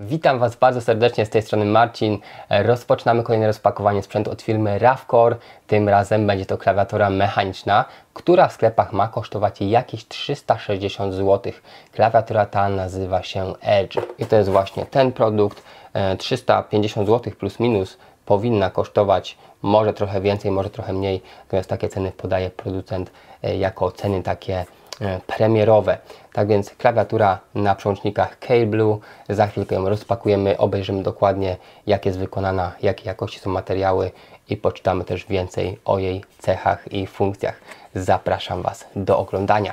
Witam Was bardzo serdecznie, z tej strony Marcin. Rozpoczynamy kolejne rozpakowanie sprzętu od firmy Ravcore. Tym razem będzie to klawiatura mechaniczna, która w sklepach ma kosztować jakieś 360 zł. Klawiatura ta nazywa się Edge i to jest właśnie ten produkt. 350 zł plus minus powinna kosztować, może trochę więcej, może trochę mniej, natomiast takie ceny podaje producent jako ceny takie premierowe. Tak więc klawiatura na przełącznikach K-Blue. Za chwilkę ją rozpakujemy, obejrzymy dokładnie, jak jest wykonana, jakie jakości są materiały i poczytamy też więcej o jej cechach i funkcjach. Zapraszam Was do oglądania.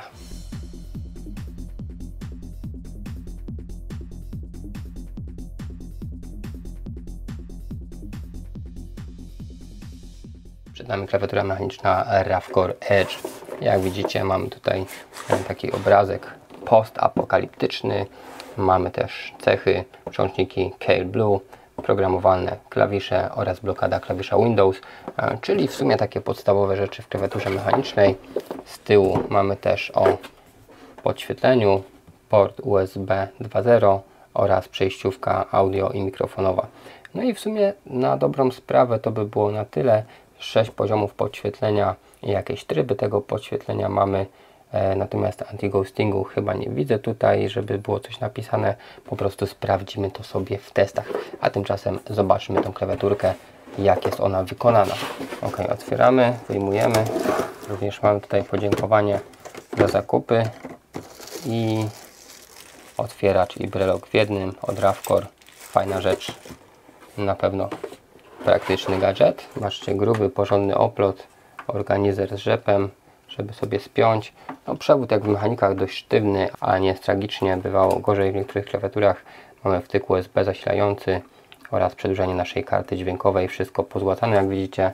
Przed nami klawiatura mechaniczna Ravcore Edge. Jak widzicie, mamy tutaj taki obrazek postapokaliptyczny. Mamy też cechy, przełączniki K-Blue, programowalne klawisze oraz blokada klawisza Windows, czyli w sumie takie podstawowe rzeczy w klawiaturze mechanicznej. Z tyłu mamy też o podświetleniu port USB 2.0 oraz przejściówka audio i mikrofonowa. No i w sumie na dobrą sprawę to by było na tyle. 6 poziomów podświetlenia i jakieś tryby tego podświetlenia mamy, natomiast anti-ghostingu chyba nie widzę tutaj, żeby było coś napisane. Po prostu sprawdzimy to sobie w testach, a tymczasem zobaczymy tą klawiaturkę, jak jest ona wykonana. Ok, otwieramy, wyjmujemy. Również mamy tutaj podziękowanie za zakupy i otwieracz i brelok w jednym od Ravcore. Fajna rzecz, na pewno praktyczny gadżet. Zobaczcie, gruby, porządny oplot, organizer z rzepem, żeby sobie spiąć. No, przewód jak w mechanikach dość sztywny, ale nie jest tragicznie. Bywało gorzej w niektórych klawiaturach. Mamy wtyk USB zasilający oraz przedłużanie naszej karty dźwiękowej. Wszystko pozłacane, jak widzicie.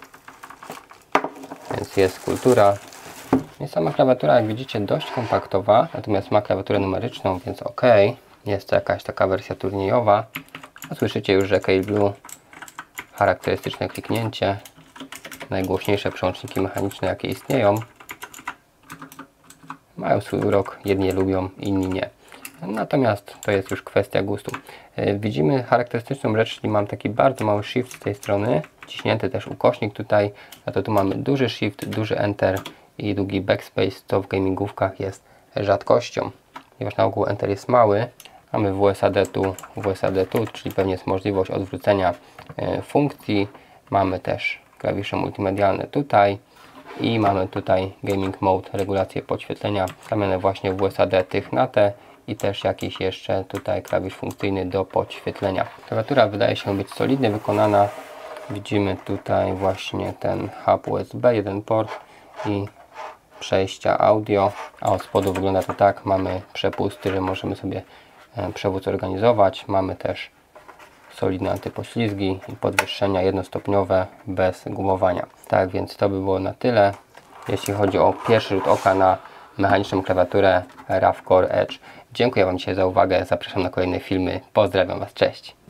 Więc jest kultura. I sama klawiatura, jak widzicie, dość kompaktowa. Natomiast ma klawiaturę numeryczną, więc ok. Jest to jakaś taka wersja turniejowa. A słyszycie już, że K-Blue, charakterystyczne kliknięcie, najgłośniejsze przełączniki mechaniczne, jakie istnieją. Mają swój urok, jedni lubią, inni nie. Natomiast to jest już kwestia gustu. Widzimy charakterystyczną rzecz, czyli mam taki bardzo mały shift z tej strony, ciśnięty też ukośnik tutaj, a to tu mamy duży shift, duży enter i długi backspace, to w gamingówkach jest rzadkością. Ponieważ na ogół enter jest mały, mamy WSAD tu, czyli pewnie jest możliwość odwrócenia funkcji. Mamy też klawisze multimedialne tutaj i mamy tutaj Gaming Mode, regulację podświetlenia, stawiane właśnie w WSAD tych na te i też jakiś jeszcze tutaj klawisz funkcyjny do podświetlenia. Klawiatura wydaje się być solidnie wykonana. Widzimy tutaj właśnie ten hub USB, jeden port i przejścia audio, a od spodu wygląda to tak. Mamy przepusty, że możemy sobie przewód zorganizować. Mamy też solidne antypoślizgi i podwyższenia jednostopniowe bez gumowania. Tak więc to by było na tyle, jeśli chodzi o pierwszy rzut oka na mechaniczną klawiaturę Ravcore Edge. Dziękuję Wam dzisiaj za uwagę, zapraszam na kolejne filmy, pozdrawiam Was, cześć!